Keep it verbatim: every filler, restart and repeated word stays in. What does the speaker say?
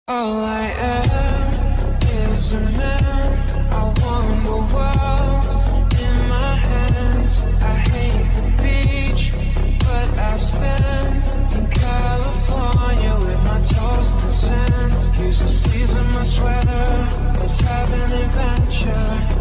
All I am is a man. I want the world in my hands. I hate the beach, but I stand in California with my toes in the sand. Use the season, my sweater. Let's have an adventure.